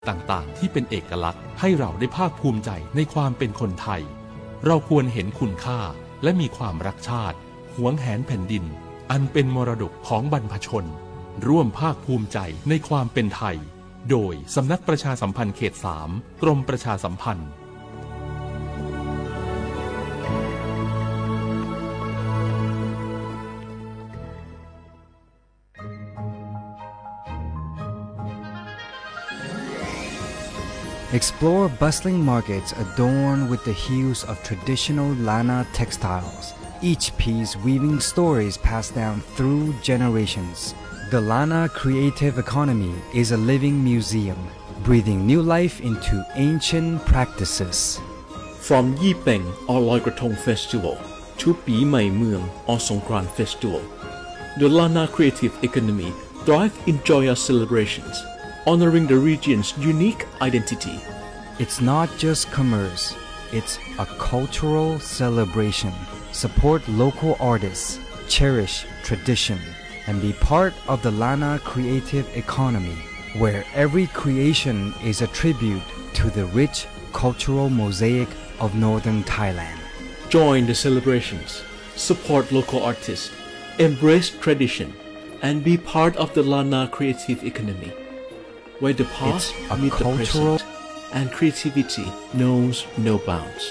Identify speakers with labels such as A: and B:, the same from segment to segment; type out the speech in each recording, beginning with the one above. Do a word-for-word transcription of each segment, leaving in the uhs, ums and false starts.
A: ต่างๆที่เป็นเอกลักษณ์ให้เราได้ภาคภูมิใจในความเป็นคนไทยเราควรเห็นคุณค่าและมีความรักชาติหวงแหนแผ่นดินอันเป็นมรดกของบรรพชนร่วมภาคภูมิใจในความเป็นไทยโดยสำนักประชาสัมพันธ์เขตสามกรมประชาสัมพันธ์
B: Explore bustling markets adorned with the hues of traditional Lana textiles, each piece weaving stories passed down through generations. The Lana creative economy is a living museum, breathing new life into ancient practices.
C: From Yi Peng or Loi Krathong Festival to Pi Mai Mueang or Songkran Festival, the Lana creative economy thrives in joyous celebrations, honoring the region's unique identity.
B: It's not just commerce, it's a cultural celebration. Support local artists, cherish tradition, and be part of the Lana creative economy, where every creation is a tribute to the rich cultural mosaic of northern Thailand.
C: Join the celebrations, support local artists, embrace tradition, and be part of the Lana creative economy, where the past meets the present and creativity knows no bounds.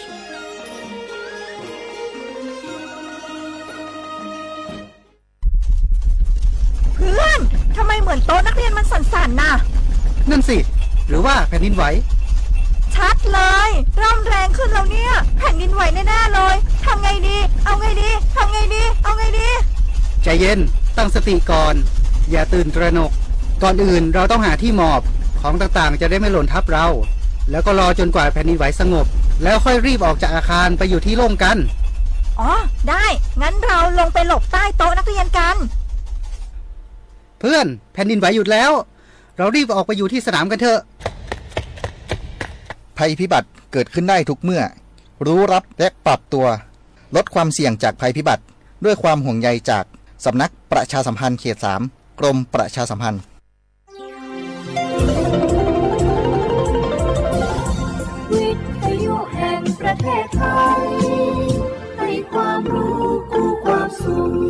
D: เพื่อนทำไมเหมือนโต๊ะนักเรียนมันสั่นๆน่ะ
E: นั่นสิหรือว่าแผ่นดินไหว
D: ชัดเลยร่ำแรงขึ้นแล้วเนี่ยแผ่นดินไหวแน่ๆเลยทำไงดีเอาไงดีทำไงดีเอาไงดี
E: ใจเย็นตั้งสติก่อนอย่าตื่นตระหนกก่อนอื่นเราต้องหาที่หมอบของต่างๆจะได้ไม่หล่นทับเราแล้วก็รอจนกว่าแผ่นดินไหวสงบแล้วค่อยรีบออกจากอาคารไปอยู่ที่โล่งกัน
D: อ๋อได้งั้นเราลงไปหลบใต้โต๊ะนักเรียนกัน
E: เพื่อนแผ่นดินไหวหยุดแล้วเรารีบออกไปอยู่ที่สนามกันเถอะ
F: ภัยพิบัติเกิดขึ้นได้ทุกเมื่อรู้รับและปรับตัวลดความเสี่ยงจากภัยพิบัติด้วยความห่วงใยจากสำนักประชาสัมพันธ์เขตสามกรมประชาสัมพันธ์
G: วิทยุแห่งประเทศไทยให้ความรู้คู่ความสุข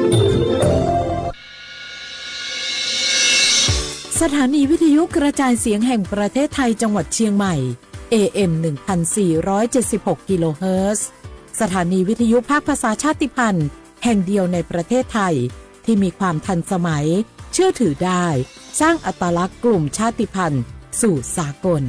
H: สถานีวิทยุกระจายเสียงแห่งประเทศไทยจังหวัดเชียงใหม่ เอ เอ็ม หนึ่งพันสี่ร้อยเจ็ดสิบหก กิโลเฮิรตซ์สถานีวิทยุภาคภาษาชาติพันธุ์แห่งเดียวในประเทศไทยที่มีความทันสมัยเชื่อถือได้สร้างอัตลักษณ์กลุ่มชาติพันธุ์สู่สากล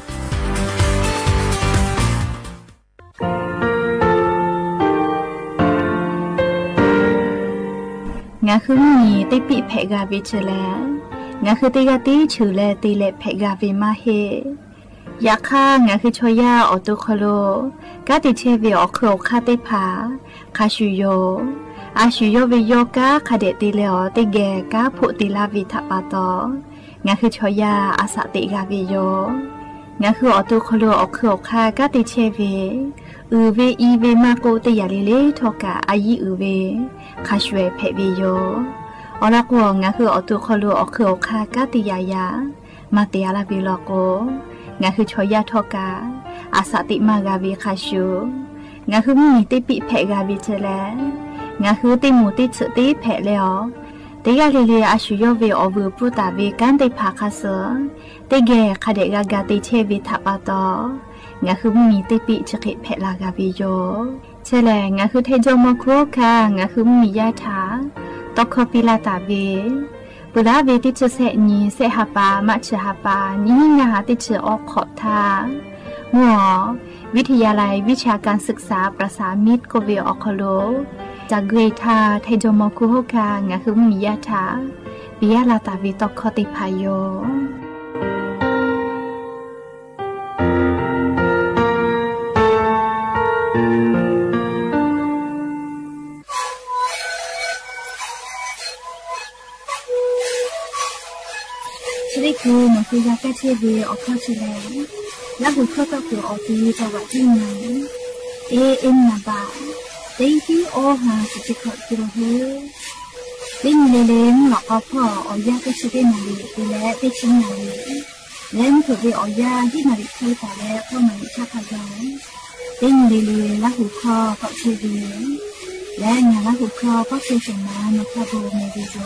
I: งาคือมีติปิเพกาวิชแลงาคือติกาติชูแลติเลเพกาวิมาเฮยาค่างาคือชอยาออตุคโลกาติเชวิออโครคาติผาคาชูโยอาชูโยวิโยกาคาเดติเลอติแกกาผุติลาวิทัปาตองาคือชอยาอาสติกาวิโยงาคือออตุคโลออโครคากาติเชวิอือเวอีเวมาโกติยาลิเลทอกาอายีอือเวคาชเวเพวิโยออลักวงงาคือออตุคโลออโครคากาติยายามาเตียลาวิโลโกงาคือชอยาทอกาอาสติมากาวิคาชูงาคือมีติปิเพกาวิเจแลงาคือติมูติสติเพเลอติกาลิเลอาชูโยเวออวูปุตาเวกันติภาคาเซติเกคาเดกากาติเชวิทัปาตองาคือมีติปิชกิเพลากาวิโยเชแลงาคือเทโจมโคคางาคือมียาถาตอกคปิลาตาเวปุระเวติชเสนีเสหปามัชหปานิงาติชออกขอทาหัววิทยาลัยวิชาการศึกษาประสานมิตรโกเวออคโลจากเกรทาไทโจโมคุโฮคางาคือมียาถาปิยาลาตาเวตอกคติพายโยกูมันคือยาแก้เชื้อเวออกเข้าเชื้อแล้วหูเข้ากับหัวออกดีจังหวะที่ไหนเอเอ็มนาบาเต็งที่โอหาสิจิขอจิโรเฮเต็งเลเลงหลอกเอาพ่อออกยาแก้เชื้อได้นาลีไปแล้วไปชิ้นนาลีเล่นเผื่อไปออยาที่มาดิคีแต่แล้วก็มาดิชาพายองเต้นเรื่อยๆละหูคอก็เฉยๆและงานละหูคอก็เฉยๆมาในคาโบเมดิโซ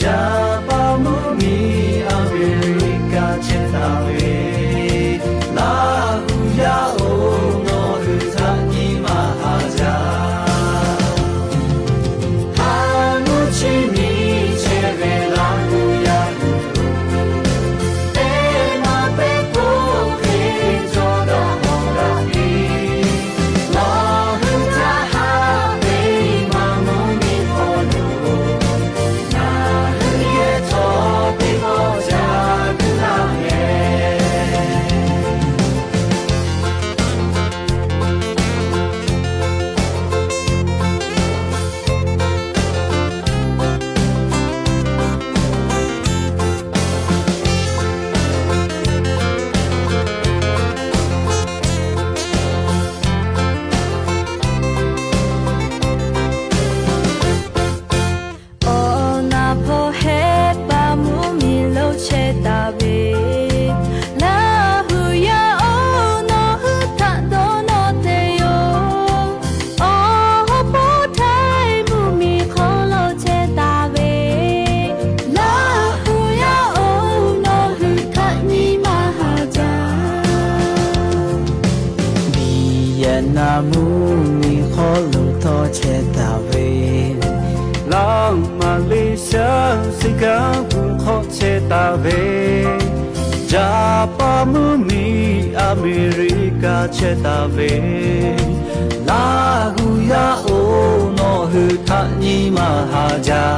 J: นามูมีขอลุทอเชตาเวลองมาลิเชสิกาบุขอเชตาเวจาปามูมีอเมริกาเชตาเวลาหูยาโอโนหุทานิมาฮาจา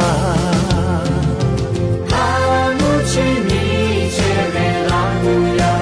J: ฮามุชิมิเชเวลาหูยา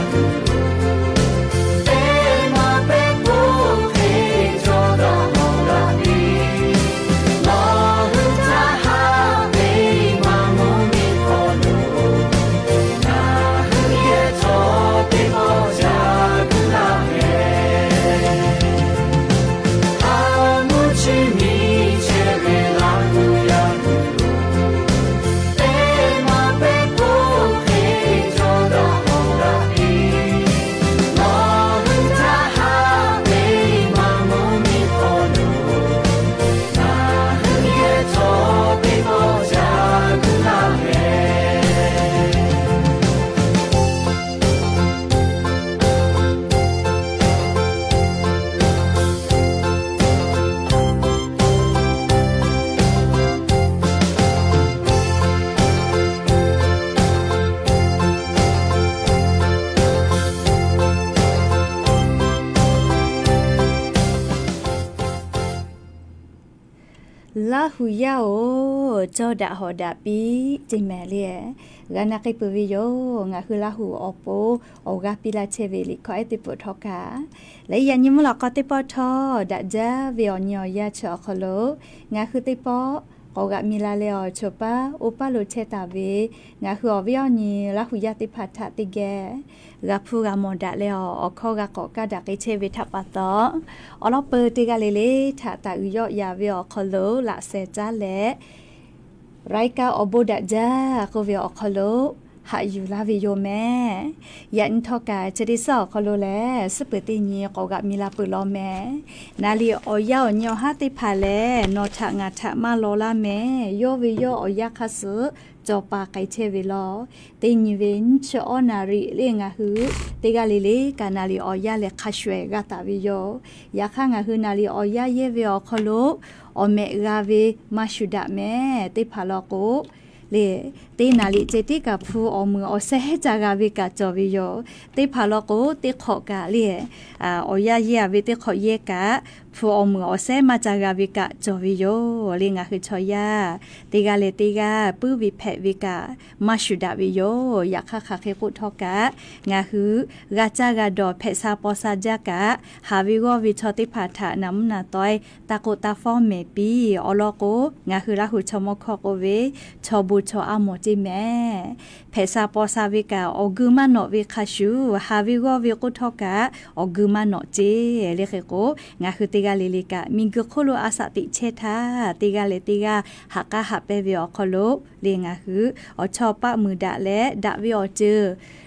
J: ลาหูยาโอเจ้าดะหอดะปีจิแม่เลียกานักไอปวิโยงาคือลาหูอโปโอกาปิลาเชเวลิขอไอติปทอกาและยันยิมลอกอติปทอดะจาเวียญอยาชอคโลงาคือติปโอกามิลาเลอชปาอุปาโลเชตาเวงาคืออวิญญีลาหูยาติพัทธะติแกกาพูกามดะเลออคอกากอกาดะกิเชเวทัปปะตออลอเปติกาเลเลทะตะอุยอยาเวอคโลละเซจาเลไรกาอโบดะจาโกเวอคโลหาอยู่ลาวิโยแม่ยันทอกาจะได้สอคโลแลสเปติญีกอกะมิลาปุลอแม่นาลีออยาอญอหาติพาแลนอทะงาทะมาโลลาแม่โยวิโยออยาคัสจอปาไกเชวิลอติญิเวนชอนาริเลงาหือติกาลิเลกานาลีออยาเลคาชเวกาตาวิโยยาคังาหือนาลีออยาเยเวอคโลอเมกาเวมาชุดะแม่ติพาลอโกเลตีนาลิเจติกับผู้อมืออเซจากาวิกาจอวิโยตีพาลโกตีขอกาเลียอ่าอยาเยวิตีขอเยกะผู้อมืออเซมาจากาวิกาจอวิโยเลงาคือชอยาตีกาเลตีกาปื้อวิเพวิกามาชุดาวิโยอยากคาคาเคกุทอกะงาคือกาจากาดอเพซาปอซาจากะหาวิโกวิชอติพาทะน้ำนาต้อยตาโกตาฟอมเมปีอลโกงาคือลาหุชมคอกเวชอบูชออโมจิแม่เพซาปอซาวิกาออกุมาโนวิคาชูฮาวิโกวิกุทอกะออกุมาโนเจเลเคโกงาคือติกาลิลิกามิงกโคโลอาสติเชทาติกาเลติกาฮักกะฮับเปวิอคโลเลงาคืออชอปะมือดะและดะวิอเจอ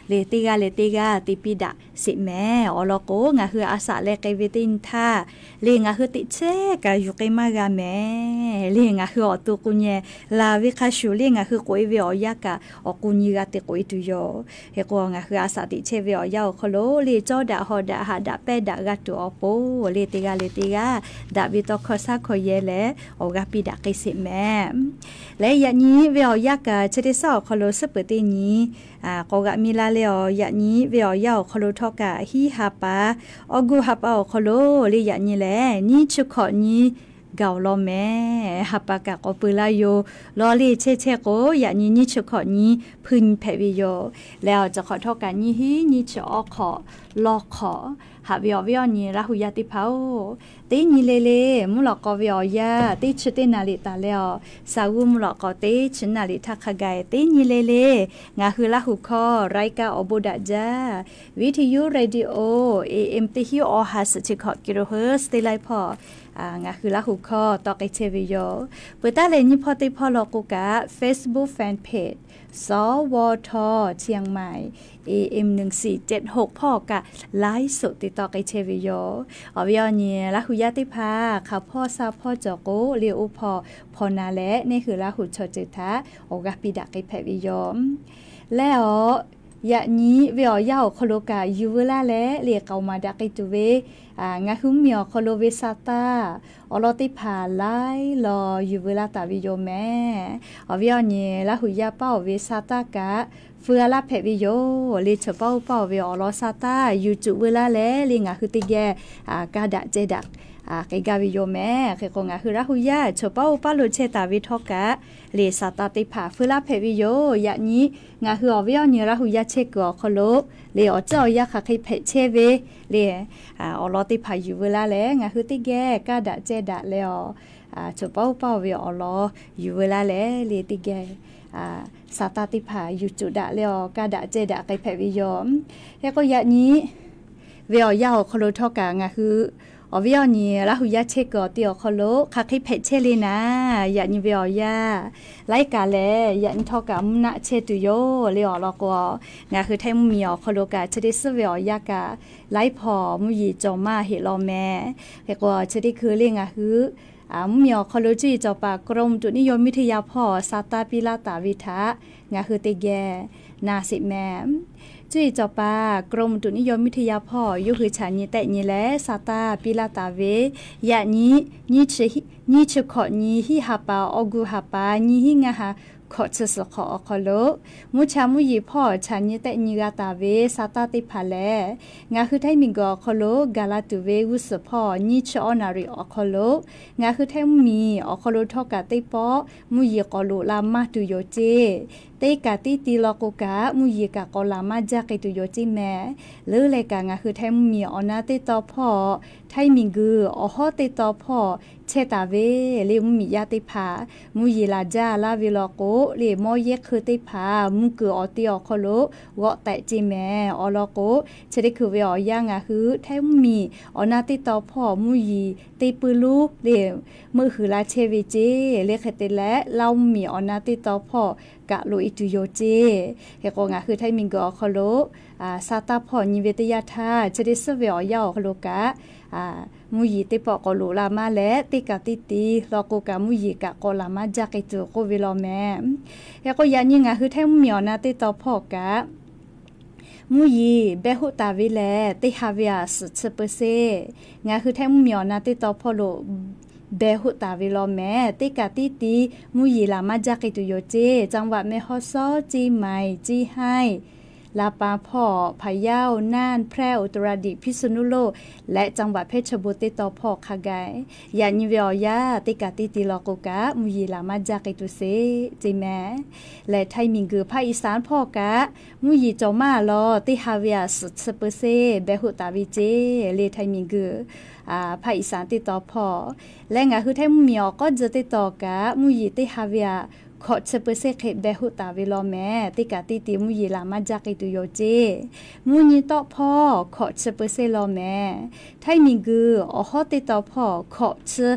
J: เลติกาเลติกาติปิดะสิแม่อลโกงาคืออาสาเลกเวตินทาเลงาคือติเชกายุเกมากาแม่เลงาคืออตุกุญเยลาวิคาชูเลงาคือโกยเวอยากาอกุญยาติโกยตุโยเฮโกงาคืออาสาติเชเวอยาโคโลเลจอดะฮอดะหาดะเปดะกาตุอโปเลติกาเลติกาดาบิตอคอซาคเยเลโอกาปิดะกิสิแม่และยะนี้เวอยากาเชติซอโคโลสเปตินี้อ่าโกกะมิลาเลอยะนี้เวอยาโคโลทอกะฮิฮาปาอกูฮาปาโคโลเลยะนี้แลนี่ชุขอนี้เกาลอแม่ฮับปากะกอปืลาโยลอลีเชเชโกยะนี้นี่ชุขอนี้พึนแพวิโยแล้วจะขอทอกันนี้ฮินี่ชอขอลอขอหาวิอวิอนี้ละหุยาติเผาตีนี้เลเลมุลอกอวิอยาตีชุเตนาลิตาเลอสาวมุลอกอตีชุนาลิทักขกายตีนี้เลเลงาคือละหุคอไรกาอบุดะจาวิทยุเรดิโอเอเอ็มติฮิออฮัสชิคอกิโลเฮิร์สตีไลพออ่างาคือละหุคอตอกไอเชวิโยเปิดตาเลนี่พอติพอลอกุกะ Facebook Fanpage สวทเชียงใหม่ เอ เอ็ม หนึ่งสี่เจ็ดหก พ่อกะไลฟ์สดติดต่อไอเชวิโยอวิอเนี่ยละหุยาติภาค่ะพ่อซาพ่อจอโกเลียวอุพอพอนาและนี่คือละหุชจิตะโอกาปิดะไอแพวิโยแล้วยะนี้เวอยาโคโลกายูเวลาและเรียกเอามาดักไอตุเวอ่างาคุมเมียวโคโลเวซาตาอลอติพาไลรอยูเวลาตาวิโยแม่อวิอเนี่ยละหุยาเป้าเวซาตากะเฟือละเพวิโยเลเฉเป้าเป้าเวอลอซาตายูจุเวลาและลิงาคือติแกอ่ากาดะเจดักอ่าไกกาวิโยแม่เคคงาคือละหุยาเฉเป้าป้าลุเชตาวิทอกะเลซาตาติพาเฟือละเพวิโยยะนี้งาคืออวิอเนี่ยละหุยาเชกอโคโลเลอเจ้ายาค่ะใครเพเชเวเลอ่าอลอติพายูเวลาและงาคือติแกกาดะเจดักเลออ่าเฉเป้าเป้าเวอลอยูเวลาและเลติแกอ่าสาตาติภาอยู่จุดะเลอกาดะเจดะไกแพวิยอมแล้วก็ยะนี้เวอยาโคโลทอกางาคืออวิอนี่ละหุยาเชกอติอโคโลคาคิเพเชลีนะยะนี้เวอยาไลกาแลยะนี้ทอกามุนะเชตุโยเลอลอกงาคือไทมุมีอโคโลกาเชดิสเวอยากาไลพอมุยีจอมาเฮลอแม่แล้วก็เชดิคือเลงาคืออ่ามุมีอโคโลจีจอปากรมตุนิยมวิทยาพ่อซาตาปิลาตาวิทะงาคือติแกนาสิแมมจุยจอปากรมตุนิยมวิทยาพ่อยุคือฉันนี่แต่นี่แลซาตาปิลาตาเวยะนี้นี่ชินี่ชขอนี้ฮิฮาปาอกูฮาปานี่ฮิงาฮาขอเชสขออคโลมุชามุยีพ่อฉันนี่แต่นี่กาตาเวซาตาติพาแลงาคือไทมิงกอคโลกาลาตุเววุสพ่อนี่ชอนาริอคโลงาคือไทมีอคโลทอกาติปอมุยีกอโลลามาตุโยเจเตกาติติลอกกามุยีกากอลามาจากตุโยจิแม่หรือเลกางาคือไทมีอนาติตอพ่อไทมิงกืออฮอติตอพ่อเชตาเวเลมุมียาติพามุยีลาจาลาวิลโกเลมอเยกคือติพามุกืออติอคโลวอแต่จิแม่อลโกเชดิคือเวอยางาคือไทมีอนาติตอพ่อมุยีติปืลูเลมือคือลาเชวิเจเลคเตและเรามีอนาติตอพ่อกะโลอิตุโยเจเฮโกงาคือไทมิงกอคโลอ่าซาตาพ่อนิเวตยาธาเชดิสเวอยาคโลกะอ่ามุยีติปอกอโลลามาและติกาติติลอกกะมุยีกะกอลามาจากไอตุโกวิลอแม่เฮโกยานิงาคือไทมีอนาติตอพ่อกะมุยีเบหุตาวิแลติฮาวิอาสเซเปเซงาคือไทมีอนาติตอพ่อโลเบหุตาวิลอแม่ติกาติติมุยีลามาจากไอตุโยเจจังหวัดแม่ฮอซอจีใหม่จีให้ลาปาพ่อพะเยาน่านแพร่อุตรดิตถ์พิษณุโลกและจังหวัดเพชรบุรีต่อพ่อคากายยานิเวียาติกาติติลอกกะมุยีลามาจากไอตุเซจีแม่และไทยมิงกือภาคอีสานพ่อกะมุยีจอมาลอติฮาเวียสุดสเปเซเบหุตาวิเจเลไทยมิงกืออ่าภาคอีสานติดต่อพ่อและงาคือไทยมุมีอก็จะติดต่อกะมุยีติฮาเวียขอเชเปเซเคเบหุตาวิลอแม่ติกาติติมุยีลามาจากไอตุโยเจมุยีต่อพ่อขอเชเปเซลอแม่ไทยมิงกืออฮอติต่อพ่อขอเช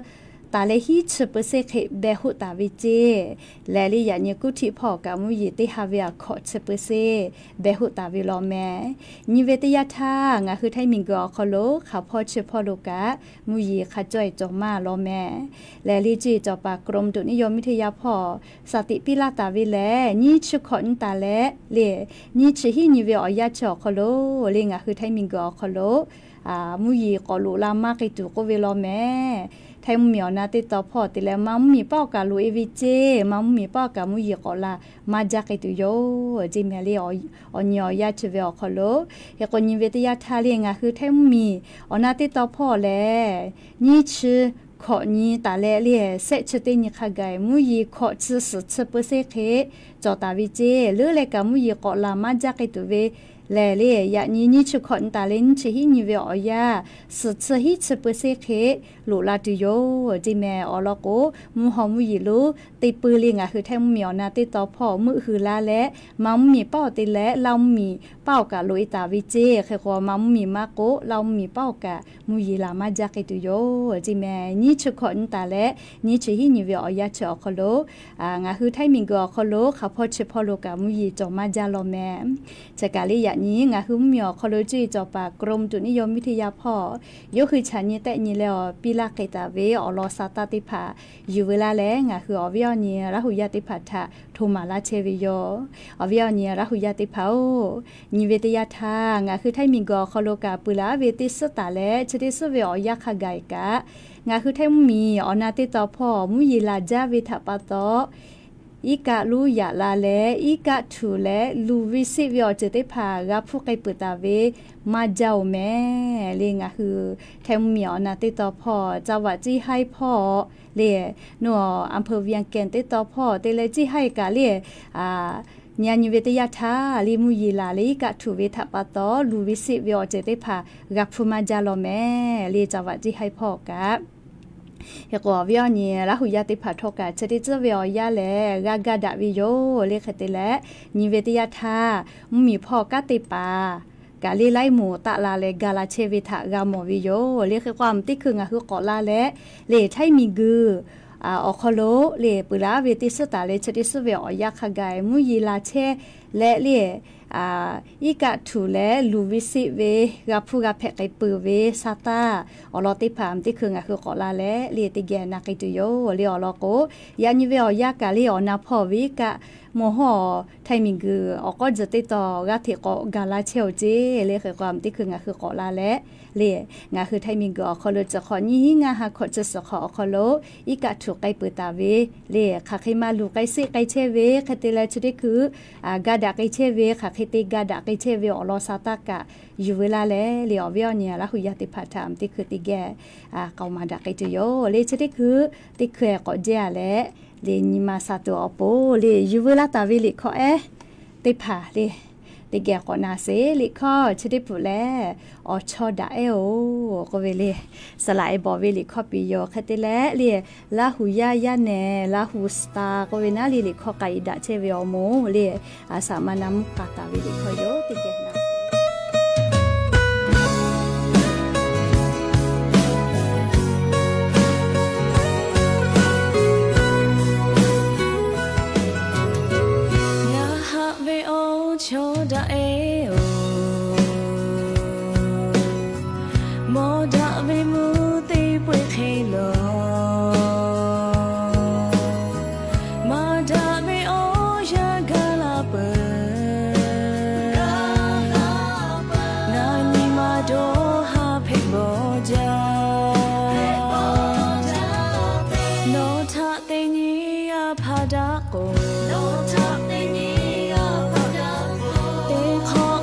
J: ตาเลฮีชเปเซเคเบหุตาวิเจแลลี่ยานีกุธิพอกามุยติฮาเวียขอชเปเซเบหุตาวิลอแมนิเวตยาทางาคือไทมิงกอคอโลขาพอเชพอโลกะมุยขะจ่อยจอมาลอแมแลลี่จีจอปากรมดุนิยมวิทยาพอสติปิลาตาวิแลนี่ชขอนตาเลเลนี่ชฮินิเวอยาจอคอโลเลงาคือไทมิงกอคอโลอ่ามุยกอลุลามากิตุโกเวลอแมไทยมุมีอนาติตอพอติแล้วมัมมีเป้ากาลุเอวิเจมัมมีเป้ากามุยกอลามาจากตุโยจิเมลีออนยอยาชเวอคอโลเฮกอนิเวตยาทาเลงาคือไทยมุมีอนาติตอพอแลนี่ชือขอนี้ตาแลเลียเซชตินิคากายมุยขอชือสุดเปเซเคจอตาวิเจหรือเลกามุยกอลามาจากตุเวแลเลียยานี้นี่ชุขอนตาเลนชิฮินิเวออยาสุดสหิชเปเซเคลูลาตุโยจิแมออลโกมูฮอมุยิลูติปือลิงอ่ะคือแทมมีอนาติตอพอมือคือลาและมัมมีเป้าติและเรามีเป้ากะลุยตาวิเจเคขอมัมมีมาโกเรามีเป้ากะมุยิลามาจากตุโยจิแมนี่ชุขอนตาและนี่ชิฮินิเวออยาชอคโลอ่างะคือไทมิงกอคโลขะพอเชพอโลกะมุยิจอมาจาโลแมจะกาลิยะนี้งาคือมีอคโลจีจอปากรมจุนิยมวิทยาพ่อยกคือฉันนี่แต่นี่แล้วปีลาเกตาเวอลอซาตาติภาอยู่เวลาแล้วงาคืออวิอนีราหุยาติภาทะทุมาลาเชวิโยอวิอนีราหุยาติภาโอนิเวตยาทางาคือไทมิงกอคโลกาปุลาเวติสตาและชติสเวอยาคากายกะงาคือไทมีอนาติตอพ่อมุยิลาจาวิทะปะโตอีกะลูยาลาเลอีกะทูเลลูวิสิวิอเจติพากับพวกไกปุตาเวมาเจ้าแม่เลงะคือแทมเหมียวนาติตอพ่อจังหวัดจี้ให้พ่อเลนัวอำเภอเวียงแก่นติตอพ่อเตเลจี้ให้กะเลอ่าญาณิเวตยาทาลิมุยิลาเลกะทูเวทะปะโตลูวิสิวิอเจติพากับผู้มาเจ้าแม่เลจังหวัดจี้ให้พ่อกะเฮกว่าวิอนีราหุยาติภาทกะชติเจวิอยาแลกากาดาวิโยเลขติและนิเวตยาทามีพ่อกะติปากาลีไลหมูตะลาเลกาลาเชวิทะกามวิโยเลขความติคืองะคือกอลาและเลไทมีกืออ่าอคโลเลปุลาเวติสตาเลชติสเวอยาคากายมุยิลาเชและเลอ่าอีกะทูและลูวิสิเวกับผู้กับแพกไกปือเวซาตาอลอติพามที่คืองะคือกอลาและเลติแกนากิตุโยเลอลอโกยานิเวอยากะเลอนาพอวิกะโมหอไทมิงกือออกก็จะติดต่อกะเทกอกาลาเชลเจเลคือความที่คืองะคือกอลาและเลงะคือไทมิงกืออคอโลจะขอนี้งะหาขอจะสขออคอโลอีกะถูกไกปือตาเวเลค่ะใครมาลูไกซิไกเชเวคติละชุดคืออ่ากาดาไกเชเวค่ะคติกาดาไกเชเวอลอซาตากะอยู่เวลาและเลอวิอเนียละหุยาติภาธามที่คือติแกอ่าเกามาดาไกตุโยเลชุดคือติคือก็เจาและเลนิมาซาตัวอโปเลยูเวลาตาวิลิขอเอติผาเลติแกก็นาเซลิขอชดิปุแลอชอดาเอโอก็เวเลสลายบอเวลิขอปิโยคติแลเลลาหุยายาเนลาหุสตาก็เวนาลิลิขอไกดาเชเวอโมเลอาสามานำกาตาวิลิขอโยติแกนาโชดาเอโอโมดาเวมูตีปุยเคโลมาดาเวโอยากาลาเปนานิมาโดฮาเพโบจาโนทาเตนีอาพาดาโกโนทาเตนีขอ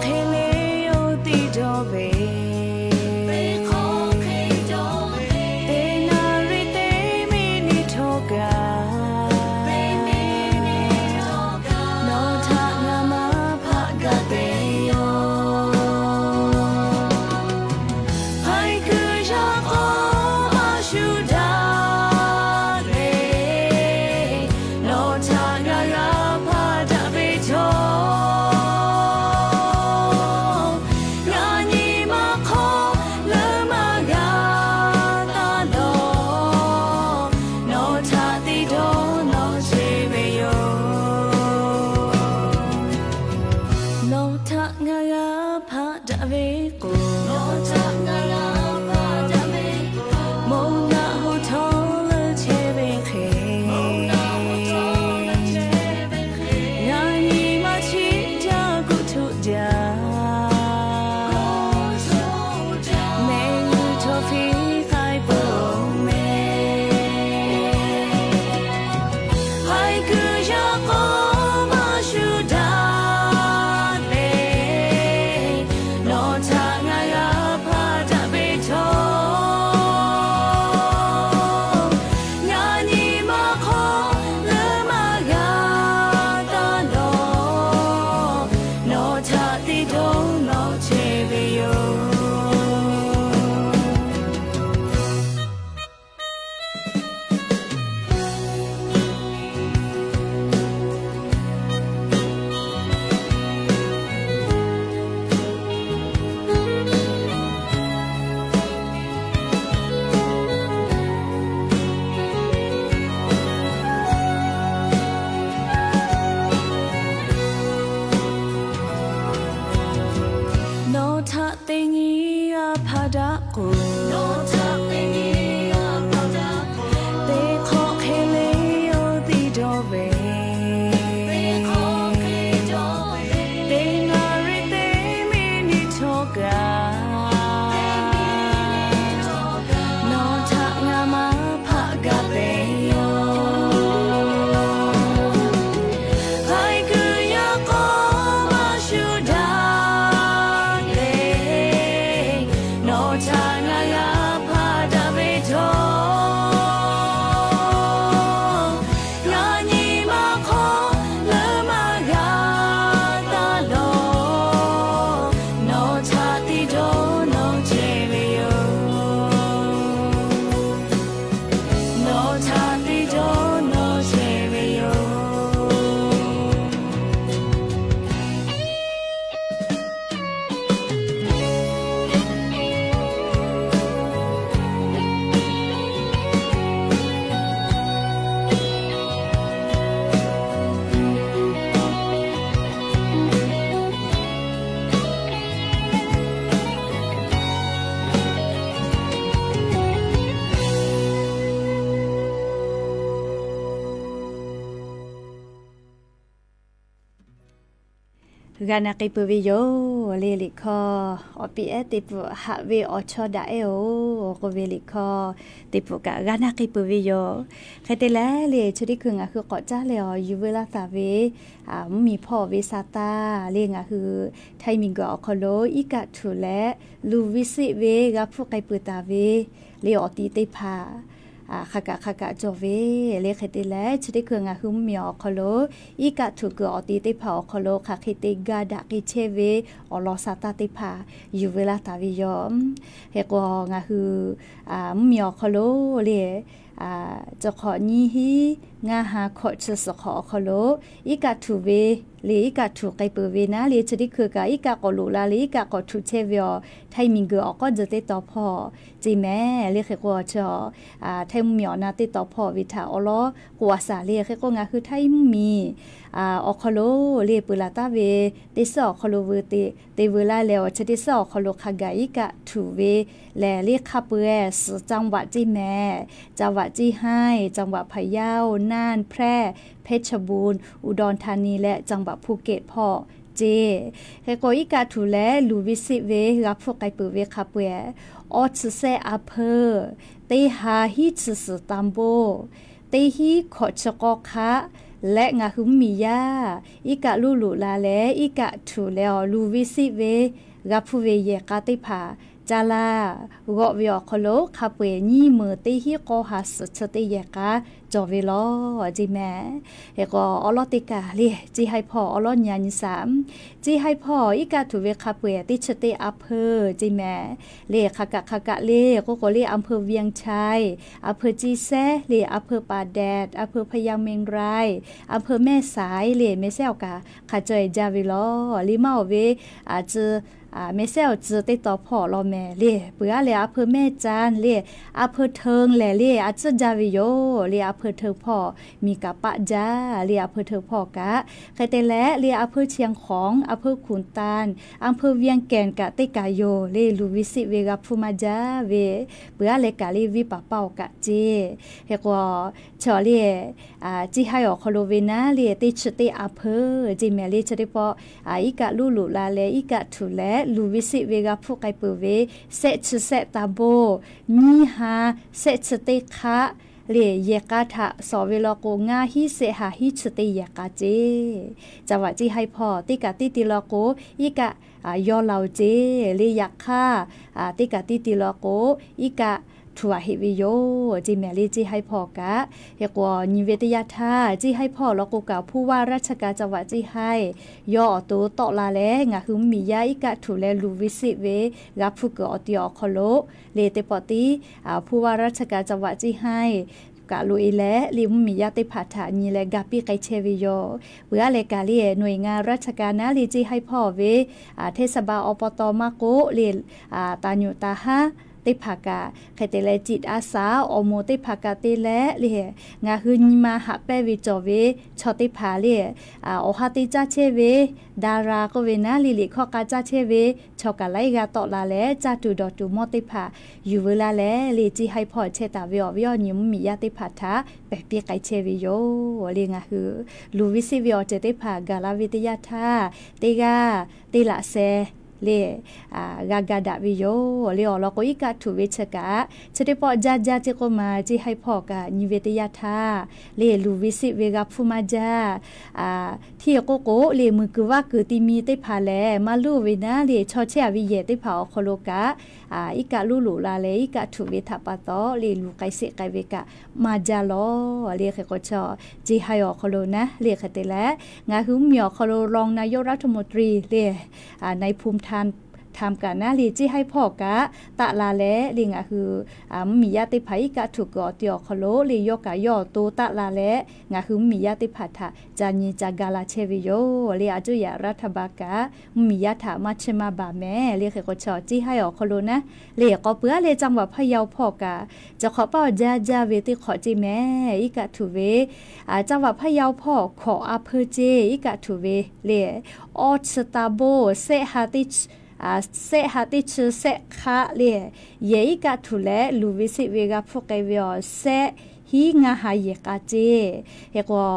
J: กานากิปวิโยเลลิคออปีเอติปุฮาเวอชอดาเอโอโกเวลิคอติปุกะกานากิปวิโยใครแต่ละเลชุดิคืองะคือกอจ้าเลอยูเวลาตาเวอ่ามีพ่อเวซาตาเลงะคือไทมิงกอคอโลอิกะทุและลูวิสิเวกะพุไกปุตาเวเลอติเตพาอ่าขกะขกะจอเวเลขติแลชดิคืองะคือมีอคอโลอีกะถูกอติเตพาอคอโลขะคิเตกาดะกิเชเวอลอซาตาเตพาอยู่เวลาตาวิยอมเฮกองะคืออ่ามีอคอโลเลอ่าจะขอนี้ฮีงาหาขอชสขอคอโลอีกะถูเวเลอีกะถูไกเปเวนะเลชดิคือกะอีกะกอลูลาเลอีกะกอถูเชเวอไทมิงกอก็จะเตตอพอจิแม่เลขกอชออ่าไทมมีอนาเตตอพอวิทาอลอกัวสาเลขก็งาคือไทมีอ่าอคอโลเลปุลาตาเวติสอคอโลเวเตเตเวลาแล้วชดิสอคอโลคากะอีกะถูเวแลเลขคาเปสจังหวัดจิแม่จังหวัดจีไฮจังหวัดพะเยาน่านแพร่เพชรบูรณ์อุดรธานีและจังหวัดภูเก็ตพ่อเจเฮโกอิกาทูและลูวิสิเวรับพวกไกเปเวคาเปออชเซอาเพอเตหาฮิชสตัมโบเตฮิขอชกอคะและงาหุมมียาอิกะลูลูลาและอิกะทูแล้วลูวิสิเวรับผู้เวเยกาติพาจาลากอวิอคโลคาเปนี่มือเตฮิโกฮัสสเตเยกาจอเวลอจิแม่เฮก็อลอติกาเลจิให้พ่ออลอญาณิสามจิให้พ่ออีกาทุเวคาเปติชเตอำเภอจิแม่เลขะกะขะกะเลโกโกเลอำเภอเวียงชัยอำเภอจีแซเลอำเภอป่าแดดอำเภอพะยาเมงรายอำเภอแม่สายเลแม่แซวกาขะจอยจาเวลอลิมาเวอาจอ่าแม่เซลจือติต่อพ่อรอแม่เลเปื้อเลอำเภอแม่จานเลอำเภอเทิงแลเลอาจจาวิโยเลอำเภอเทิงพ่อมีกะปะจ้าเลอำเภอเทิงพ่อกะใครแต่และเลอำเภอเชียงของอำเภอขุนตาลอำเภอเวียงแก่นกะติกาโยเลลูวิสิเวกะพูมาจ้าเวเปื้อเลกะเลวิปะเป้ากะเจเฮกว่าชอเลอ่าจิให้ออกคโลเวนะเลติชติอำเภอจิแม่เลชติปออ่าอีกะลูลูลาเลอีกะทุแลลูวิสิเวกาพุไกเปเวเซชเซตาโบนีฮาเซชเตคะเลเยกาทะสอเวลโกงาฮิเซหาฮิชเตเยกาเจจังหวะจีให้พอติกะติติลโกอีกะอ่ายอเหลาเจเลยักค่าอ่าติกะติติลโกอีกะทัวหิวิโยจีแมลีจีให้พ่อกะเฮกว่านิเวตยาธาจีให้พ่อแล้วก็กล่าวผู้ว่าราชการจังหวัดจีให้ย่อตัวตอลาแลงะหึมมียาอิกะทุแลลูวิสิเวรับผู้กอติอคโลเลเตปอติอ่าผู้ว่าราชการจังหวัดจีให้กะลุยและลิมมียาติผาฐานีและกาปิไกเชวิโยเพื่อเลกาเลียหน่วยงานราชการนะลีจีให้พ่อเวอ่าเทศบาลอบตมาโกเลอ่าตาญุตาฮะติภากาใครแต่ละจิตอาสาอโมติภากาเตและเลียงาหืนมาหาแปวิจอเวชอติภาเลียอ่าโอหาติจาเชเวดาราก็เวนะลิลิข้อกาจาเชเวชอกาไลกาตอลาและจาตุดอตุมอติภาอยู่เวลาและลีจีให้พอเชตาเวอวิอนิมมียาติภาทาแปะเปียไกเชวิโยเลียงาหือลูวิซิวิอเจติภากาลาวิทยาธาเตกาติละเซเลอ่ากากาดาวิโยเลอลอโกอิกะทุเวชกะชติปอจาจาจิโกมาจิให้พ่อกะนิเวตยาธาเลลูวิสิเวกาฟุมาจาอ่าที่โกโกเลมือคือว่าคือติมีติพาแลมาลูเวนะเลชอเชอวิเยติพาอโคโลกะอ่าอิกะลูลูลาเลอิกะทุเวทาปะตอเลลูไกเสไกเวกะมาจาโลเลเคโกชอจิให้อโคโลนะเลคเตและงาหุมมีอโคโลรองนายกรัฐมนตรีเลอ่าในภูมิทานทำกันนะลีจีให้พ่อกะตะลาและลิงอ่ะคืออ่ามียาติไผกะถูกกอติอคโลลียกะยอโตตะลาและงะคือมียาติผัดทะจานีจากาลาเชวิโยลีอาจุยารัฐบากะมียาถามาเชมาบาแม่ลีเคกชอจีให้อคโลนะลีก็เปื้อลีจังหวัดพะเยาพ่อกะจะขอเป้าจาจาเวติขอจีแม่อีกะทุเวอ่าจังหวัดพะเยาพ่อขออเพเจอีกะทุเวลีออสตาโบเซฮาติอ่าเซฮาติชเซคาเลเยอิกะทุเลลูวิสิเวกาพวกไกเวอเซฮีงาหายกาเจเฮกว่า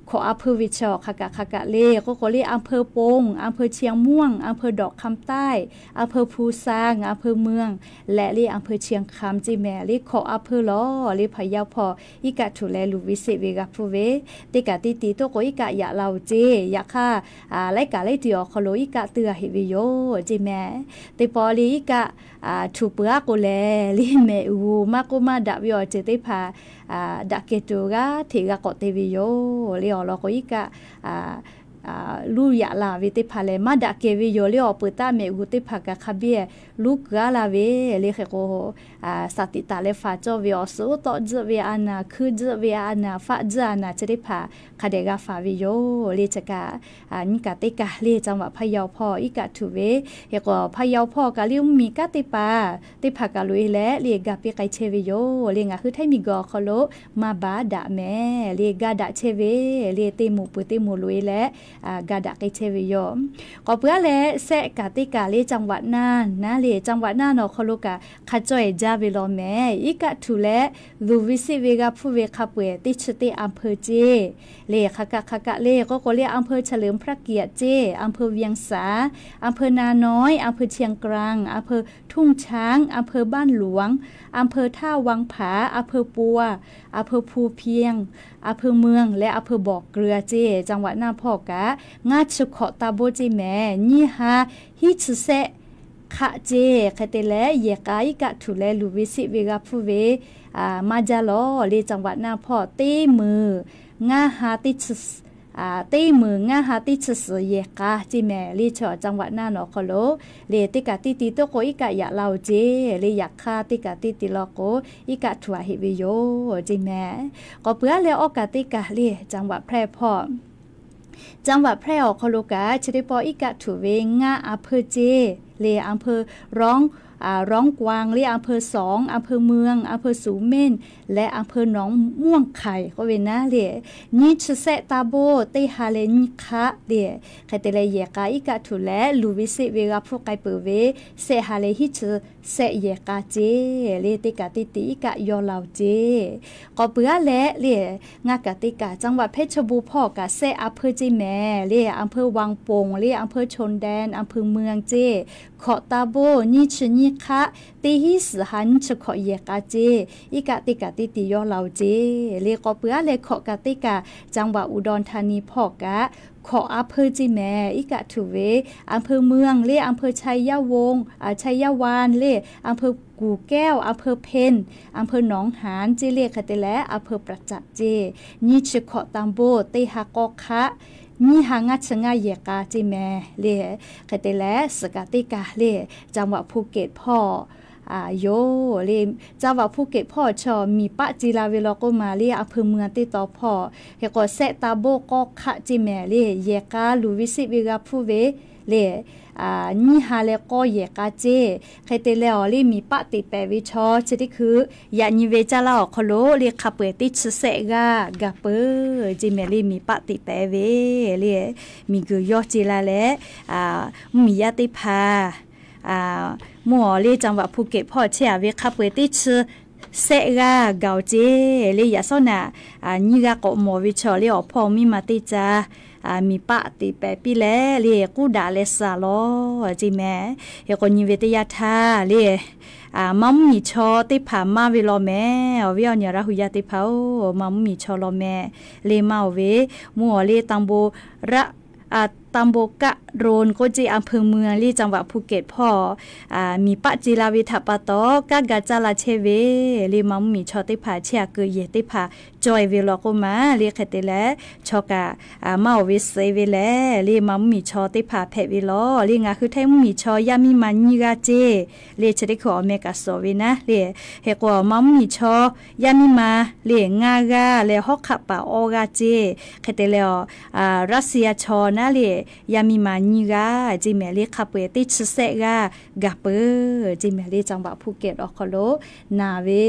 J: ขออำเภอวิชอขกะขกะเลก็ขอเรียกอำเภอปงอำเภอเชียงม่วงอำเภอดอกคำใต้อำเภอภูซางอำเภอเมืองและเรียกอำเภอเชียงคำจีแม่เรียกขออำเภอล้อเรียกพะเยาพออีกะถูแลลูวิเศษเวกะพูเวติกะติติโตโกอีกะอย่าเราเจอย่าค่าอ่าไลกะไลติอขอโลอีกะเตือหิวิโยจีแม่ติปอลีอีกะอ่าถูเปือโกแลลิเมอูมาโกมาดะวิอเจติพาอ่าดะเกตูกะถิกะกอเตวิโยลิออลอโกอีกะอ่าอ่าลูยะลาเวติพาเลมาดะเกวิโยลิออเปตาเมอุติพากะคาเบียลูกกะลาเวลิเขโกอ่าสติตาเลฟาจอวิออโซตอจเวอานาคือจเวอานาฟาจานาจะได้พาคาเดกาฟาวิโยลิจกะอ่านิกะติกะลิจังหวะพะเยาพออีกะทุเวเฮโกพะเยาพอกะลิมีกะติปาติพากะลุยและลิกะปิไกเชวิโยลิงะคือไทมีกอคโลมาบาดะแม่ลิกะดะเชเวลิติมูปุติมูลุยและอ่ากะดะไกเชวิโยก็เพื่อและแซะกะติกะลิจังหวะนานนะลิจังหวะนานอคโลกะขะจ่อยจาเวโลแม่อีกะทุและลูวิสิเวกะผู้เวคาเปติชติอำเภอเจเลขะกะขะกะเลก็ก็เรียกอำเภอเฉลิมพระเกียรติเจอำเภอเวียงสาอำเภอนาน้อยอำเภอเชียงกลางอำเภอทุ่งช้างอำเภอบ้านหลวงอำเภอท่าวังผาอำเภอปัวอำเภอภูเพียงอำเภอเมืองและอำเภอบ่อเกลือเจจังหวัดนาพ่อกะงาชุขอตาโบจิแม่นี่ฮาฮิชเซขะเจคเตเลเยกายกะทุเลลูวิสิเวกะผู้เวอ่ามาจาโลเลจังหวัดนาพ่อตีมืองาฮาติชอ่าตีมืองาฮาติชสเยกาจิแม่ลีชอจังหวัดนานอคโลเลติกะติติโตโกอีกะยะลาวเจเลยักคาติกะติติลอโกอีกะถัวหิวิโยจิแม่ก็เปื้อเลออกะติกะเลจังหวัดแพร่พ่อจังหวัดแพร่ออกคโลกาชริปออีกะถุเวงาอำเภอเจเลอำเภอร้องอ่าร้องกวางเรียกอำเภอสองอำเภอเมืองอำเภอสูเม่นและอำเภอหนองม่วงไข่ก็เว้นนะเรียนิชเซตาโบเตฮาเลนิคะเรียใครเตเลเยกาอีกะถุและลูวิสิเวกาพวกไกเปเวเซฮาเลฮิชเซเยกาเจเรติกาติติอีกะยอลาวเจก็เปื้อและเรียงากะติกาจังหวัดเพชรบูรณ์พ่อกะเซอำเภอจิแม่เรียอำเภอวังโป่งเรียอำเภอชนแดนอำเภอเมืองเจขอตาโบนิชนิคะติฮิสหันชขอเยกาเจอีกะติกาติติยอลาวเจเรียก็เปื้อเลยขอกะติกาจังหวัดอุดรธานีพ่อกะขออำเภอจิแม่อีกะถุเวอำเภอเมืองเรียอำเภอชัยยาวงศ์อ่าชัยยาวานเรียอำเภอกู่แก้วอำเภอเพนอำเภอหนองหานเจเรียคาเตและอำเภอประจักษ์เจนิชขอตัมโบเตหากอคะนี่หางัดชงาเยกาจิแม่เรียคาเตและสกาติกาเรียจังหวัดภูเก็ตพ่ออ่าโยเลจังหวัดภูเก็ตพ่อชอมีปะจิลาเวลก็มาเรียอำเภอเมืองติต่อพ่อเฮก็เซตาโบก็คะจิแม่เรียเยกาลูวิสิเวกาผู้เวเลอ่านี่ฮาเลก็เยกาเจใครเตเลอลีมีปะติแปวิชอจะได้คือยานิเวจาลาคโลเรียคาเปติชเซกากาเปจิเมลีมีปะติแปเวเรียมีกุยอจิลาเลอ่ามียาติพาอ่าหมัวเรียจังหวัดภูเก็ตพ่อเชียเวคาเปติชเซกาเกาเจเรียยาโซนาอ่านี่กะก็หมอวิชอเรียพ่อมีมาติจาอ่ามีปะติแปปีแลเรียกูดาเลสาลอจิแม่เฮก็นิเวตยาทาเรียอ่ามัมมีชอติผามาเวลอแม่เวียเนี่ยราหุยาติเผามัมมีชอลอแม่เลมาเวมัวเลตังโบระอ่าตัมโบกะโรนโกจิอำเภอเมืองลีจังหวัดภูเก็ตพ่ออ่ามีปะจิลาวิทัปะตอกะกะจาลาเชเวลีมัมมีชอติผาเชียเกเยติผาจอยเวลอก็มาลีคเตแลชอกะอ่ามาวิเซเวแลลีมัมมีชอติผาเพวิลอลีงาคือไทมมีชอยามีมันญิกาเจลีชดิขอเมกาโซวินะลีเฮกว่ามัมมีชอยามีมาลีงากาเลฮอกขะปะออกาเจคเตเลอ่ารัสเซียชอนะลียามีมานีกาจิเมลีคาเปติชเซกากาเปจิเมลีจังหวัดภูเก็ตอคโลนาเว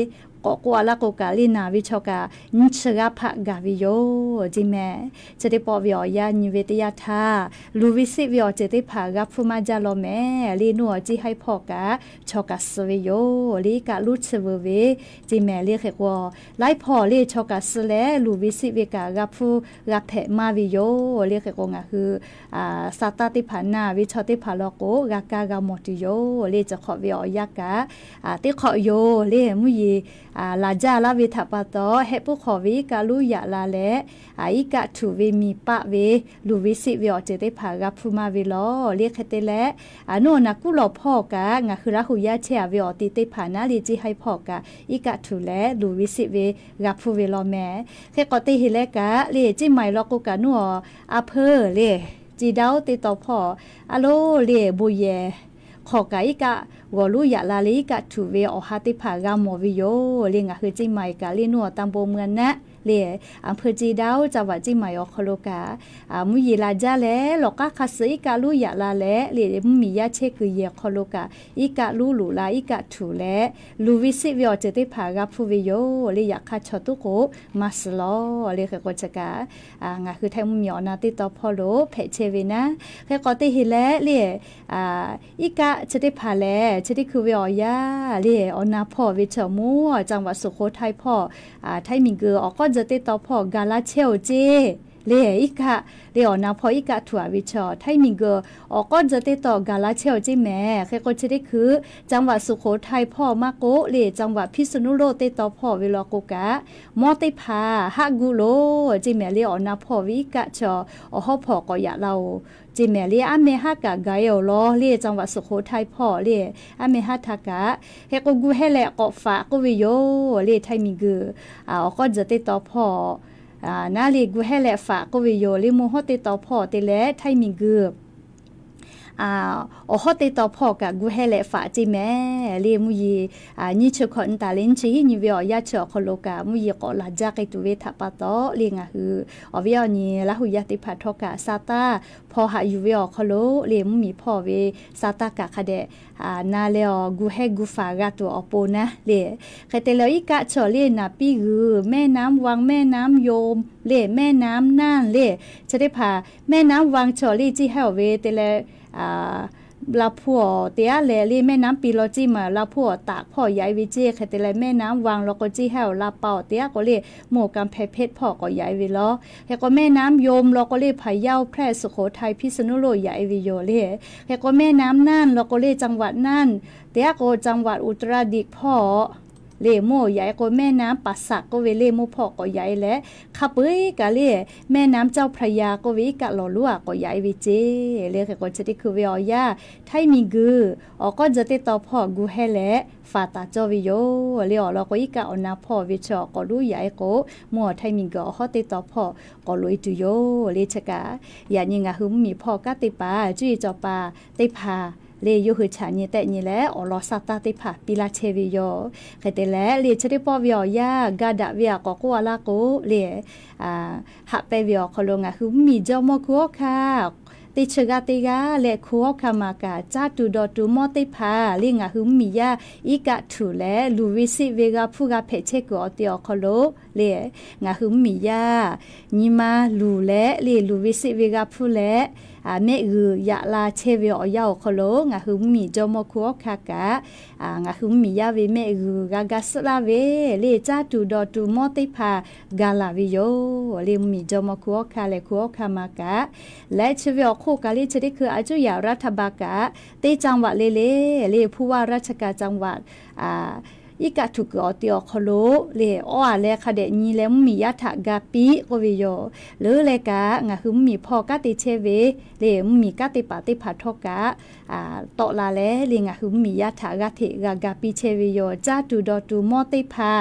J: ก็กว่าละก็กาลีนาวิชกานิชกาพะกาวิโยจิแม่จะได้ปอวิอยานิเวตยาทาลูวิสิวิอจะได้พากับฟูมาจาโลแม่ลีนัวจิให้พอกาชอกาสเวโยลีกาลุชเวเวจิแม่เรียกว่าไล่พอลีชอกาสแลลูวิสิวิกากับฟูกับแพมาวิโยเรียกว่าคืออ่าซาตาติพานาวิชอติพาโลโกกากากามอติโยลีจะขอวิอยากาอ่าติขอโยลีมุยอ่าลาจาลาวิทัปโตเฮปุขอวิกาลุยะลาเลอาอิกะถูเวมีปะเวลูวิสิวิอจะได้พากับฟูมาวิโลเรียกเตเลอาโนนักกุหลอพ่อกางาคือราหุยาเชียวิอติเตผานาลีจิให้พ่อกาอิกะถูเลลูวิสิเวกับฟูเวโลแม่เฮกอติฮิเลกาเลจิไมลอกุกานัวอาเพอเลจีดาวติตอพ่ออะโลเลบุเยขอกาอิกะวอลุยะลาลิกะถูเวอหาติผากามอวิโยเลียงะคือจิไมกาลีนัวตัมโบเมืองนะเลอำเภอจีดาวจังหวัดจิไมอคโลกาอามุยลาจาเลลอกะคัสอิกาลุยะลาเลเลมุมียาเชกุเยคโลกาอิกะลุลุลาอิกะถูเลลูวิสิวิอเจติผากาฟูวิโยเลยะคาชอตุโกมาสลอเลเคกอจกาอ่างะคือไทมุมีอนาติตอพอโลเพเชเวนะเคกอติฮิเลเลอ่าอิกะเจติผาเลเจติคือวิอยาเลอนาพ่อวิชมูจังหวัดสุโขทัยพ่ออ่าไทมิงเกออก็จะติดต่อพอกาลาเชลเจเลอีกะเลอนาพออีกะถั่ววิชอไทมิงเกออก็จะติดต่อกาลาเชลเจแม่แค่ก็จะได้คือจังหวัดสุโขทัยพ่อมาโกเลจังหวัดพิษณุโลกติดต่อพ่อเวลาโกกะมอติพาฮากุโลเจแม่เลอนาพอวิกะชออฮอพอก็อยากเราจิแม่เลียอเมฮากะไกโอโลเลียจังหวัดสุโขทัยพ่อเลียอเมฮาทากะเฮกกูเฮแลกอฝากวิโยเลียไทมิงเกออ่าก็จะติดต่อพ่ออ่านาลีกูเฮแลฝากวิโยลิมูฮอติดต่อพ่อติแลไทมิงเกออ่าโอฮอติตอพ่อกะกูเฮเลฝาจิแม่เลมุยอ่านี่ชะคอนตาเลนชีนี่เวียชอคโลกามุยกอลาจากตุเวทะปะโตเลงะฮืออเวียนี่ละหุยติพัทกะซาตาพอหาอยู่เวียคโลเลมุมีพ่อเวซาตากะคะเดอ่านาเลอกูเฮกูฟากะตัวอโปนะเลเคเตเลอิกะชอเลนาปีฮือแม่น้ำวังแม่น้ำโยมเลแม่น้ำน่านเลจะได้พาแม่น้ำวังชอลีจิเฮเวเตเลอ่าลาพัวเตียเลลีแม่น้ำปีโลจิมาลาพัวตากพ่อใหญ่วิเจคเตเลแม่น้ำวางแล้วก็จีแฮวลาเป่าเตียก็เลยหมู่กำแพเพชรพ่อก็ใหญ่วิล้อแล้วก็แม่น้ำโยมแล้วก็เลยพะเยาแพร่สุโขทัยพิษณุโลกใหญ่วิโยเลแล้วก็แม่น้ำน่านแล้วก็เลยจังหวัดน่านเตียก็จังหวัดอุตรดิตถ์พ่อเลโมใหญ่ก็แม่น้ำปัสสะก็เวเลโมพ่อก็ใหญ่และขับเอ้ยกะเลแม่น้ำเจ้าพระยาก็วิกะหล่อลั่วก็ใหญ่วิเจเลก็ก็จะได้คือเวียาไทมิงกืออก็จะติดต่อพ่อกูให้และฟาตาจอวิโยเลอเราก็อีกะอนาพ่อวิชอก็รู้ใหญ่ก็มัวไทมิงกือฮอติดต่อพ่อก็ลุยตุโยเลชกะอย่ายิงะหึมมีพ่อกะติปาจุยจอปาติพาเลยูหือฉานี่แต่นี่แหละอลอซาตาติผาปิลาเชวิโยเคเตแลเลชริปอวิอยากาดะเวียก็กัวลาโกเลอ่าหะเปวิอคโลงะคือมีจอมกัวค่ะติชกาติกาเลคัวคามากาจาตุดอตุมอติพาลิงะหึมมียาอีกะถูแลลูวิสิเวกาพูกาเพเชกอติอคโลเลงะหึมมียานิมาลูแลเลลูวิสิเวกาพูแลอ่าเมอือยะลาเชเวอยาคโลงะหึมมีจอมคัวคากะอ่างะหึมมียาเวเมอืกากาสลาเวเลจาตุดอตุมอติพากาลาวิโยเลมีจอมคัวคาเลคัวคามากะและเชเวโคกาลิจะได้คืออาจุยารัฐบากะตีจังหวัดเลเลเลผู้ว่าราชการจังหวัดอ่าอีกะถูกอติอคโลเลอ้อเลคเดนีแล้วมียะถากาปิโกวิโยหรือเลกะงะหึมมีพ่อกะติเชเวเลมีกะติปาติพัทกะอ่าตอลาเลเลงะหึมมียะถากะเทกากาปิเชวิโยจาตุดอตุมอติพา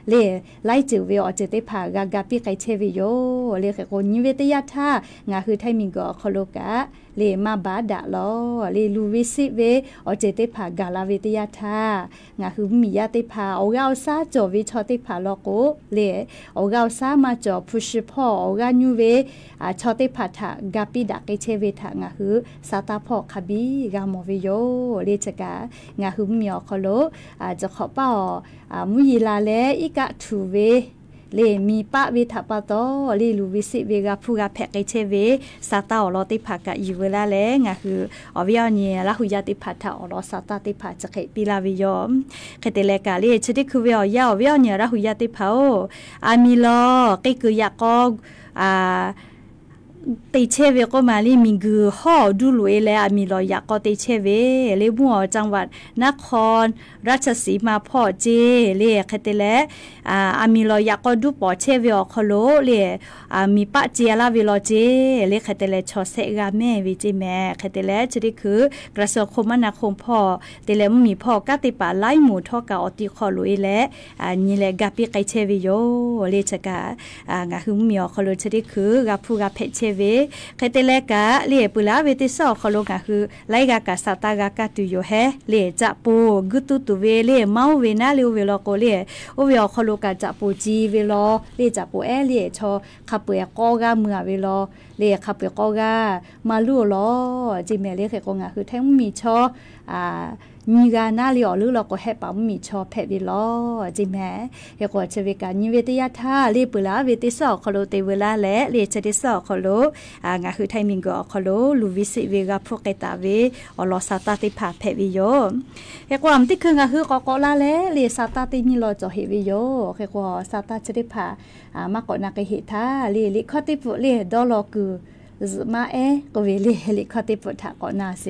J: เลไล่จือเวอเจเตผากากาปิไกเชวิโยเลเขโกนิเวตยาทางาคือไทมิงก็คโลกะเลมาบาดะลอเลลูวิสิเวอเจเตผากาลาเวตยาทางาคือมียาเตผาโอกาซาจอวิชอเตผาลอโกเลโอกาซามาจอพุชพอโอกาญูเวอาชอเตผาทากาปิดะไกเชเวทางาคือซาตาพอคาบีกามอเวโยเลจกางาคือมีอคโลอาจะขอป้าอ่ามุยลาเลอีกะทูเวเลมีปะเวทปะโตเลลูวิสิเวกาพูกาแพกเชเวซาตาอลอติผากะอีเวลาเลงาคืออวิยเนียละหุยาติผาทาอลอซาตาติผาจะเขปิลาวิยอมเขเตเลกาเลชดิคือเวียยาวิยเนียละหุยาติผาโออามิโลเกกือยากออ่าติเชเวก็มาลีมิงกือห่อดูลุยแล้วมีรอยยากก็ติเชเวเลบัวจังหวัดนครราชสีมาพ่อเจเลคเตเลอ่าอามีรอยยากก็ดูปอเชเวอคโลเลอ่ามีปะเจียลาเวลอเจเลคเตเลชอเซกาแม่วิจิแม่คเตเลจะได้คือกระทรวงคมนาคมพ่อเตเลมมีพ่อกะติปาไล่หมู่ทอกาอติคอลุยและอ่านี่แหละกะปิไกเชเวโยเลชกาอ่างาคือมีอคโลจะได้คือกะผู้กะเพเชเวเคเตเลกะเลียปุลาเวติสอคโลกะคือไลกะกะสตากะกะตุโยเฮเลจะปูกุตุตุเวเลเมาเวนาเลเวลโกเลโอเวอคโลกะจะปูจีเวลอเลจะปูเอเลชอคาเปยกอกะเมือเวลอเลคาเปยกอกะมาลูลอจิเมเลเคกงะคือแท้มีชออ่ามีกาหน้าเลียวหรือเราก็ให้ปั๊มมีชอเพวิลอจิแม่เฮกว่าเชวิกานิเวติยาทาเลปุลาเวติสอคโลเตเวลาและเลเชติสอคโลอ่างาคือไทมิงก็คโลลูวิสิเวกาพวกไกตาเวอลอซาตาติผาเพวิโยเฮกว่ามติคืองาคือกอกอลาและเลซาตาตินิโลจอเฮวิโยเฮกว่าซาตาเชติผาอ่ามากกนาเกหิทาเลลิคอติปุเลดอลอกือมาเอก็เวเลลิคอติปุทากอนาเซ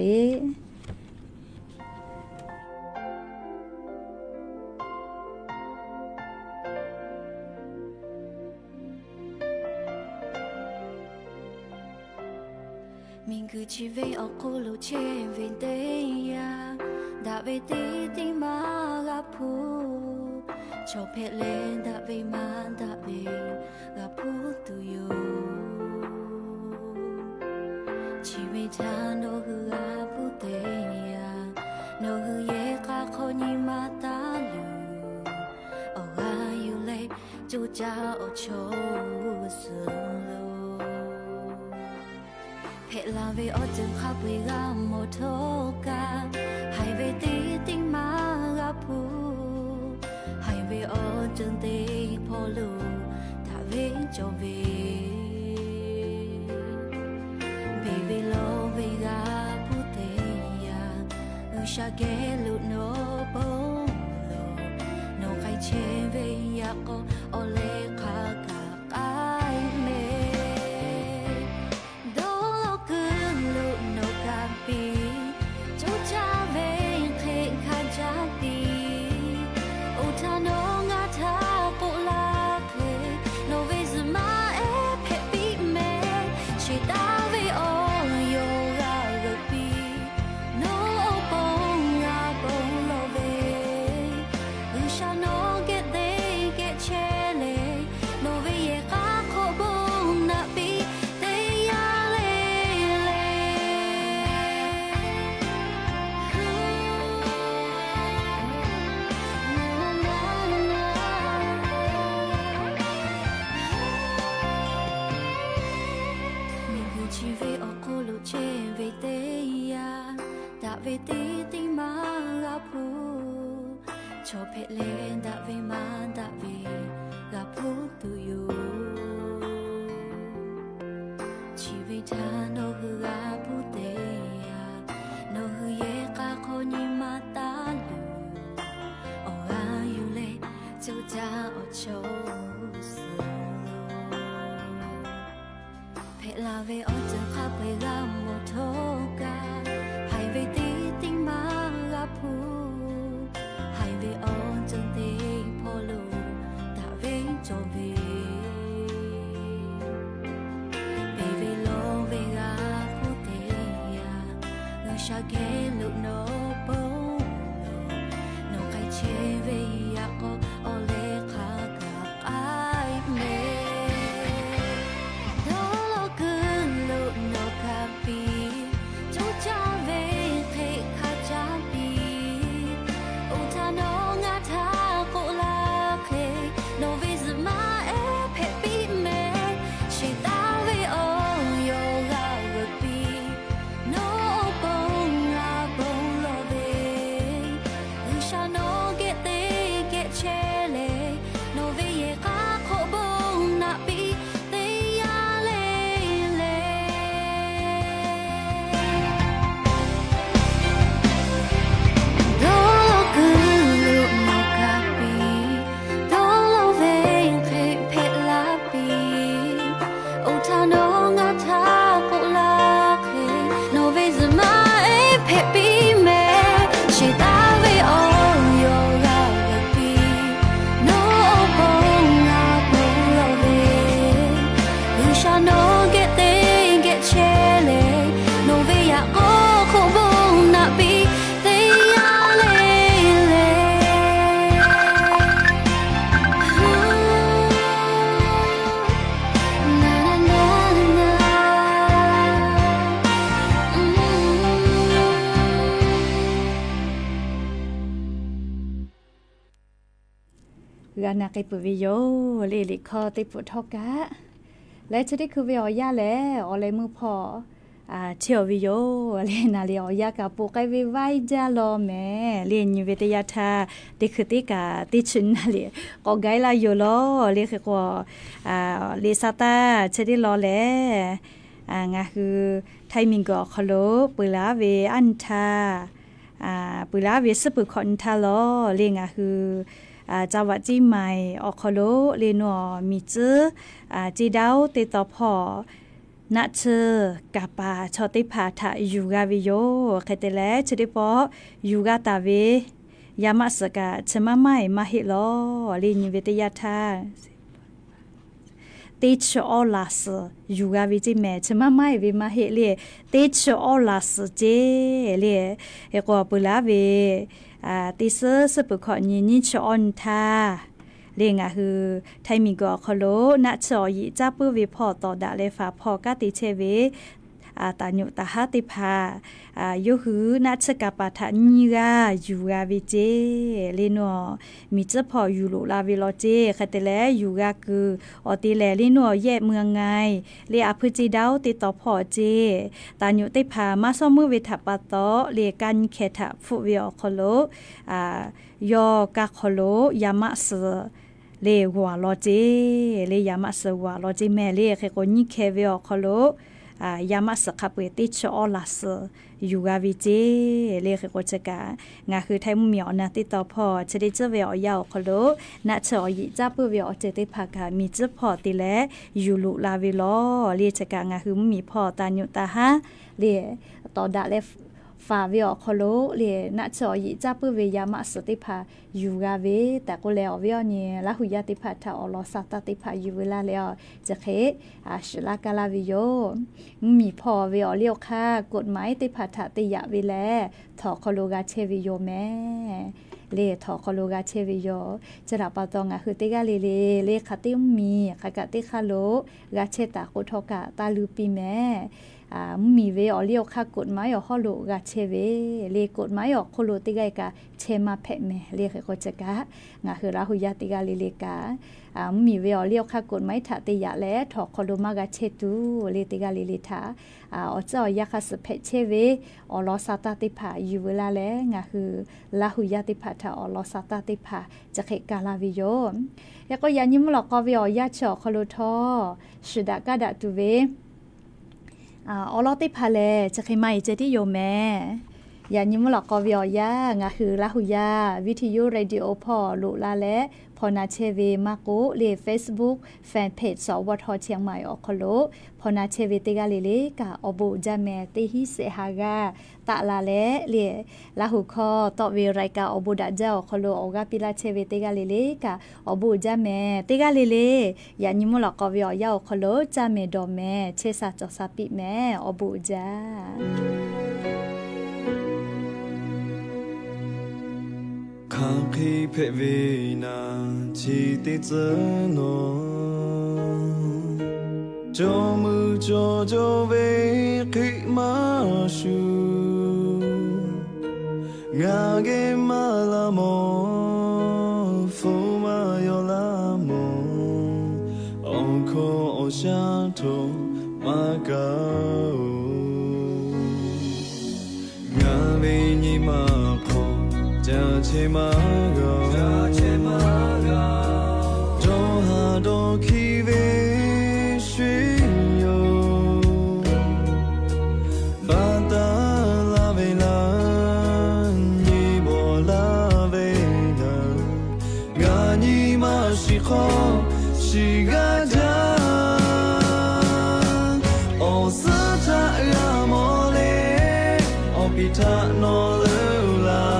G: mình cứ chỉ về ở cô lô trên về đây ya đã về tí tí mà gặp phu cho phép lên đã về mà đã về gặp phu từ yêu chỉ về cha nó hư gặp phu tê ya nó hư ye cả khó nhị mà ta lưu ở ga yêu lệ chú cha ở chỗ sương lưuเพลาเวอจึงขับวิกาโมโทกาให้เวตีติงมากาพูให้เวอจึงตีพอลูถ้าเวจอเวเบเวโลเวกาพูเตียอุชาเกลุโนโปโลโนไคเชเวยาโกโอเลคากากายเมvề tí tí mà gặp phu cho phép lên đã về mà đã về gặp phu từ yêu chỉ vì cha nó hư gặp phu tê nó hư ye cả khó nhị mà ta lưu ở ga yêu lệ chú cha ở chỗ sương phép là về ở chân khắp về gặp một thô ca hay về tí tình mà gặp phu hay về ở chân tình phô lưu ta về cho về về về lô về gặp phu tê người xa ghé lụ nó bố lô nó khai chế về ya có ô lê khá
J: กันนักไปวิโยเลลิคอติปุทอกะและจะได้คือวิโอยาแล้วอะไรมือพออ่าเชียววิโยเลนาเลียอยากกับปุกไอวิไวจาลอแม่เรียนอยู่วิทยาธาติคือติกาติชุนนาเลียก็ไกลาอยู่ล้อเรียกว่าอ่าเลซาตาจะได้รอแล้วอ่างาคือไทยมิงก็ขลุปุลาเวอันทาอ่าปุลาเวสปุคอนทาล้อเรียงาคืออ่าจังหวัดจีใหม่ออกขลุเรนัวมีจื้ออ่าจีดาวติต่อพอนัดเชอกาปาชอติพาทายูกาวิโยเคเตเลชดิปอยูกาตาเวยามาสกาชมาไม่มาฮิโลลินวิทยาธาติชออลาสยูกาวิจิเมชมาไม่วิมาฮิเลติชออลาสเจเลเอกว่าปุลาเวอ่าติเซสปุขอญินิชออนทาเรียงอ่ะคือไทยมีก็ขโลนัชอยิจ้าปื้อวิพอต่อดาเลฟ้าพอกาติเชเวอาตาญุตาหาติพาอ่ายุหือนัชกาปาทะญิกายูกาวิเจเลนัวมีเจพออยู่โลลาวิโลเจคเตเลยูกาคืออติแลเลนัวแย่เมืองไงเลอพฤจิดาวติต่อพอเจตาญุติพามาซอมือเวทปะตอเลกันเคทะฟุวิอขโลอ่ายอกาขโลยามะเสเลหัวลอเจเลยามาสวาลอเจแม่เลเคโกนิเคเวอคโลอ่ายามาสคาเปติชอลาสยูกาวิเจเลเคโกจกางาคือไทมุมีอนาติตอพอจะได้เจเวอยาวคโลนะชอยิจ้าปื้อเวอเจติภากามีเจพอติแลยูลุลาวิลอเลจกางาคือมีพอตาญุตาฮะเลตอดาเลฟาวิอคโลเลนะชอยิจ้าปื้อเวยามาสติภายูกาเวแต่ก็แล้ววิอเนี่ยละหุยาติภาทาอลอสัตติภายูเวลาแล้วจะเคอาชลากาลาวิโยมีพอวิอเลียวค่ากฎหมายติภาทาติยะเวแลถอคโลกาเชวิโยแม่เลถอคโลกาเชวิโยจะรับปะตองอ่ะคือติกาเลเลเลคติมีคกะติคาโลกาเชตาโคทกะตาลูปีแม่อ่ามีเวอเลียวค่ากฎหมายอฮอโลกาเชเวเลกฎหมายอโคโลติกายกาเชมาเพแม่เลเคโคจกะงาคือราหุยาติกาเลเลกาอ่ามีเวอเลียวค่ากฎหมายทะติยะและถอโคโลมากาเชตูเลติกาเลเลทาอ่าอเจ้ายาคาสเพเชเวอลอซาตาติภาอยู่เวลาแล้วงาคือราหุยาติภาทาอลอซาตาติภาจะเคกาลาวิโยแล้วก็ยานิมลอกอเวอยาชอโคโลทอสุดากาดะตุเวอ่าอลอติพาเลจะใครไม่เจติโยแม่ยานิมลอกอวิอยางาคือลาหุยาวิทยุเรดิโอพอลุลาและพอนาเชเวมาโกเลเฟซบุ๊กแฟนเพจสวทเชียงใหม่อคโลพอนาเชเวติกาเลเลกาอบูจาแมติฮิเซฮากาตะลาและเลลาหุคอตอเวไรกาอบูดาเจ้าคโลออกาปิลาเชเวติกาเลเลกาอบูจาแมติกาเลเลยานิมลอกอวิอยาอคโลจาเมดอแมเชซาจอซาปิแมอบูจา
K: ข้าคีเพเวนาชีติเจโนจอมือจอจอเวคิมาชูงาเกมาลาโมฟูมายอลาโมองโคโอชาโตมาเกางาเวญิมาโคจะเชมาโกจะเชมาโกจอหาดอคีเวชิโยบาตาลาเวลาญิโบลาเวลางาญิมาชิโคชิกาจาโอสตายาโมเลโอปิทาโนเลลา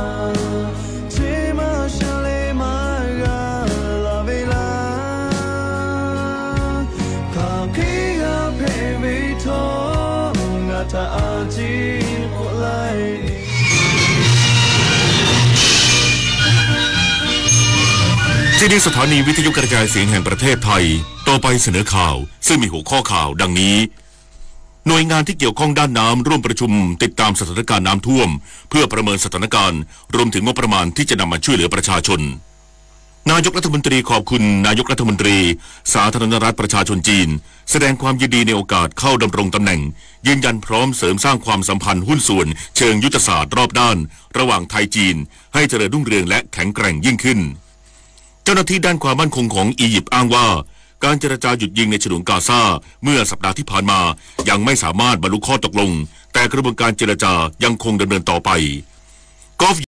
L: ที่นี่สถานีวิทยุกระจายเสียงแห่งประเทศไทยต่อไปเสนอข่าวซึ่งมีหัวข้อข่าวดังนี้หน่วยงานที่เกี่ยวข้องด้านน้ำร่วมประชุมติดตามสถานการณ์น้ำท่วมเพื่อประเมินสถานการณ์รวมถึงงบประมาณที่จะนำมาช่วยเหลือประชาชนนายกรัฐมนตรีขอบคุณนายกรัฐมนตรีสาธารณรัฐประชาชนจีนแสดงความยินดีในโอกาสเข้าดำรงตำแหน่งยืนยันพร้อมเสริมสร้างความสัมพันธ์หุ้นส่วนเชิงยุทธศาสตร์รอบด้านระหว่างไทยจีนให้เจริญรุ่งเรืองและแข็งแกร่งยิ่งขึ้นเจ้าหน้าที่ด้านความมั่นคงของอียิปต์อ้างว่าการเจรจาหยุดยิงในฉนวนกาซาเมื่อสัปดาห์ที่ผ่านมายังไม่สามารถบรรลุข้อตกลงแต่กระบวนการเจรจายังคงดำเนินต่อไป